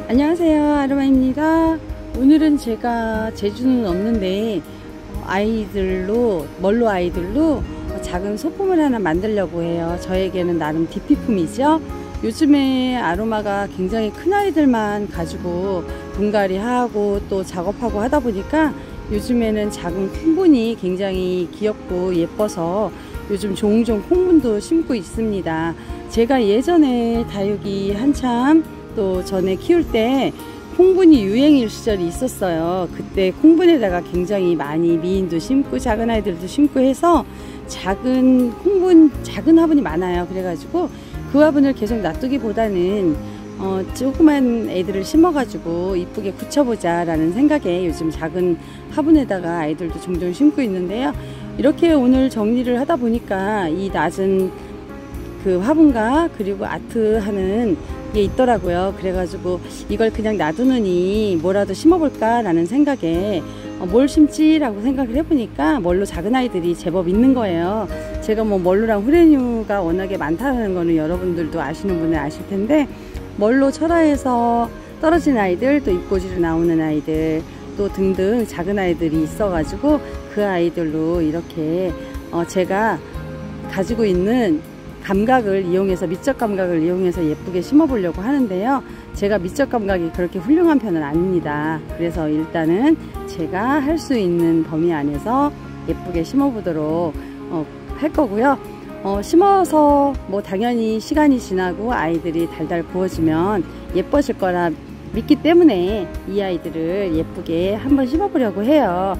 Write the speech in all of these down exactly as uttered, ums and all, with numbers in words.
안녕하세요, 아로마입니다. 오늘은 제가 재주는 없는데 아이들로 멀로 아이들로 작은 소품을 하나 만들려고 해요. 저에게는 나름 디피품이죠. 요즘에 아로마가 굉장히 큰 아이들만 가지고 분갈이 하고 또 작업하고 하다 보니까 요즘에는 작은 콩분이 굉장히 귀엽고 예뻐서 요즘 종종 콩분도 심고 있습니다. 제가 예전에 다육이 한참 또 전에 키울 때 콩분이 유행일 시절이 있었어요. 그때 콩분에다가 굉장히 많이 미인도 심고 작은 아이들도 심고 해서 작은 콩분, 작은 화분이 많아요. 그래가지고 그 화분을 계속 놔두기보다는 어, 조그만 애들을 심어가지고 이쁘게 굳혀보자 라는 생각에 요즘 작은 화분에다가 아이들도 종종 심고 있는데요. 이렇게 오늘 정리를 하다 보니까 이 낮은 그 화분과 그리고 아트 하는 게 있더라고요. 그래가지고 이걸 그냥 놔두느니 뭐라도 심어볼까 라는 생각에 어, 뭘 심지 라고 생각을 해보니까 멀로 작은 아이들이 제법 있는 거예요. 제가 뭐 멀로랑 후레뉴가 워낙에 많다는 거는 여러분들도 아시는 분은 아실 텐데, 멀로 철화에서 떨어진 아이들, 또 잎꽂이로 나오는 아이들, 또 등등 작은 아이들이 있어가지고 그 아이들로 이렇게 어 제가 가지고 있는 감각을 이용해서, 미적 감각을 이용해서 예쁘게 심어 보려고 하는데요. 제가 미적 감각이 그렇게 훌륭한 편은 아닙니다. 그래서 일단은 제가 할 수 있는 범위 안에서 예쁘게 심어 보도록 어, 할 거고요. 어, 심어서 뭐 당연히 시간이 지나고 아이들이 달달 부어지면 예뻐질 거라 믿기 때문에 이 아이들을 예쁘게 한번 심어 보려고 해요.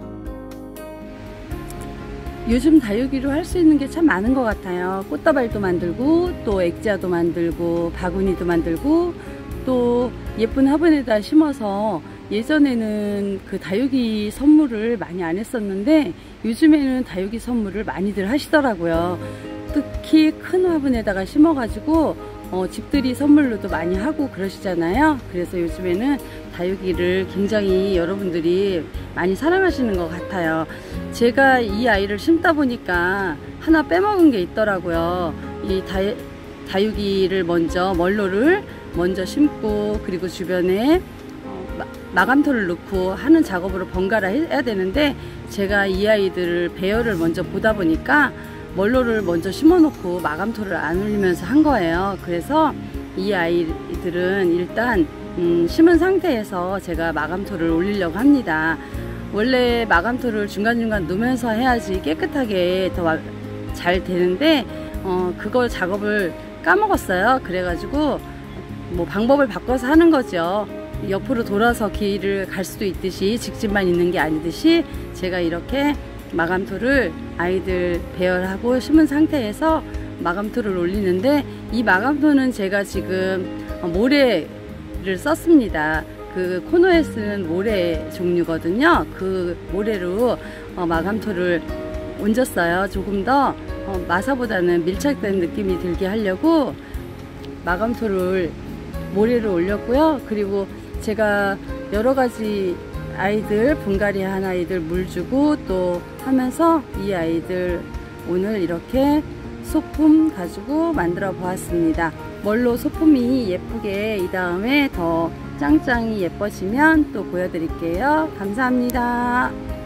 요즘 다육이로 할 수 있는 게 참 많은 것 같아요. 꽃다발도 만들고 또 액자도 만들고 바구니도 만들고 또 예쁜 화분에다 심어서, 예전에는 그 다육이 선물을 많이 안 했었는데 요즘에는 다육이 선물을 많이들 하시더라고요. 특히 큰 화분에다가 심어 가지고 어, 집들이 선물로도 많이 하고 그러시잖아요. 그래서 요즘에는 다육이를 굉장히 여러분들이 많이 사랑하시는 것 같아요. 제가 이 아이를 심다 보니까 하나 빼먹은 게 있더라고요. 이 다, 다육이를 먼저, 멀로를 먼저 심고 그리고 주변에 어, 마감토를 넣고 하는 작업으로 번갈아 해야 되는데, 제가 이 아이들을 배열을 먼저 보다 보니까 멀로를 먼저 심어 놓고 마감토를 안 올리면서 한 거예요. 그래서 이 아이들은 일단 음, 심은 상태에서 제가 마감토를 올리려고 합니다. 원래 마감토를 중간중간 넣으면서 해야지 깨끗하게 더 잘 되는데 어, 그걸 작업을 까먹었어요. 그래가지고 뭐 방법을 바꿔서 하는 거죠. 옆으로 돌아서 길을 갈 수도 있듯이, 직진만 있는 게 아니듯이 제가 이렇게 마감토를 아이들 배열하고 심은 상태에서 마감토를 올리는데, 이 마감토는 제가 지금 모래를 썼습니다. 그 코너에 쓰는 모래 종류거든요. 그 모래로 어, 마감토를 얹었어요. 조금 더 어, 마사보다는 밀착된 느낌이 들게 하려고 마감토를 모래로 올렸고요. 그리고 제가 여러가지 아이들, 분갈이 한 아이들 물 주고 또 하면서 이 아이들 오늘 이렇게 소품 가지고 만들어 보았습니다. 멀로 소품이 예쁘게 이 다음에 더 짱짱이 예뻐지면 또 보여드릴게요. 감사합니다.